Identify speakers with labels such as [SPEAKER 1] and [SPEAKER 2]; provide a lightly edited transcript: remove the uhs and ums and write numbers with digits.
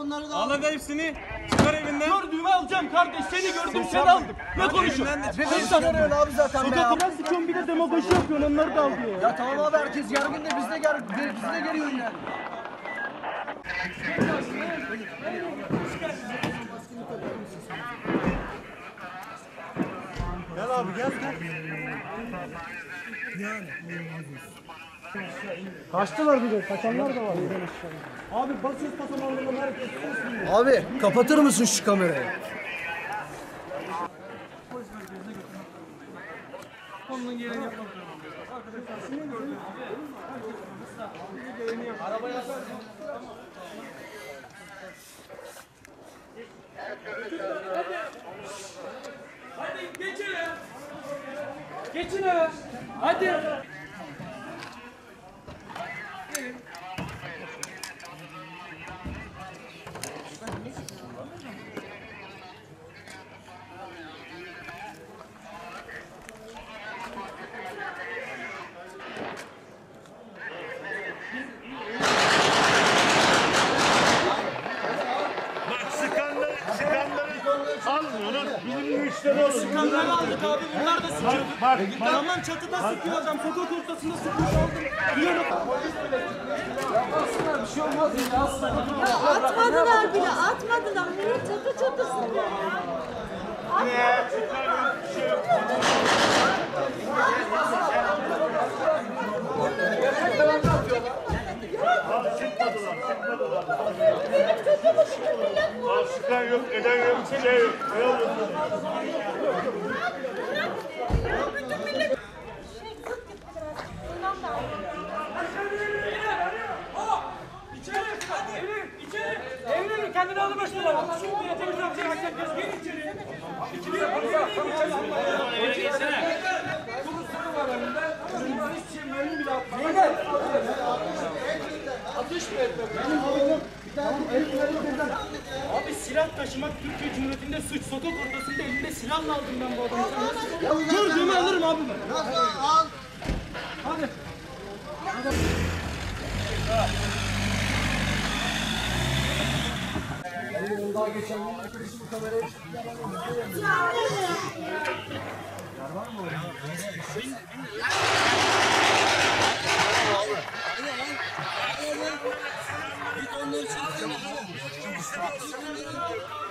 [SPEAKER 1] bunları da
[SPEAKER 2] al hadi hepsini. Çıkar evinden.
[SPEAKER 3] Gördüğümü alacağım kardeş. Seni gördüm seni aldım. Ne konuşuyorsun?
[SPEAKER 1] sen sanıyorsun abi zaten be ya.
[SPEAKER 3] Sokakta sıkıyorsun bir de demagoji yapıyorsun onları da al diyor.
[SPEAKER 1] Ya tamam abi herkes gergin de biz de geliyor yani.
[SPEAKER 2] Gel abi gel.
[SPEAKER 3] Kaçtılar bir de. Kaçanlar da var. Abi basıyoruz pasamarlarına herkes.
[SPEAKER 1] Abi kapatır mısın şu kamerayı?
[SPEAKER 3] Onun geleni yapalım. Arkadaşlar şunu gördüğünüz gibi. Arabaya atarsın. Hadi geçin ya. Geçin eve. Hadi.
[SPEAKER 2] Bizim müşteri olur.
[SPEAKER 3] Sıkanları aldık abi. Bunlar da sıkıyor.
[SPEAKER 2] Bak.
[SPEAKER 3] Tamam çatıda sıkıyor adam. Sokak ortasında sıkmış aldım. Diyorum.
[SPEAKER 1] Bir şey olmaz ya aslan.
[SPEAKER 4] Atmadılar bile, atmadılar. Niye çatı çatı sıkıyor ya?
[SPEAKER 2] Çıkan yok, eden yok, şey yok.
[SPEAKER 3] Evine kendini alıp başına bak. Şimdi temizlen bir hakem göz. Gir içeri. İkili yapalım. Eve geçsene. Bunun sonu var önünde. Hiçbir şey mermi bile atmıyor. Atış mı etmem? Abi silah taşımak Türkiye Cumhuriyeti'nde suç. Sokak ortasında elinde silahla aldım ben bu adamı. Gördüğümü alırım abi ben.
[SPEAKER 1] Al.
[SPEAKER 3] Hadi.
[SPEAKER 1] Daha geçen gün arkadaşım bu kamerayı
[SPEAKER 4] Git onları çeksene.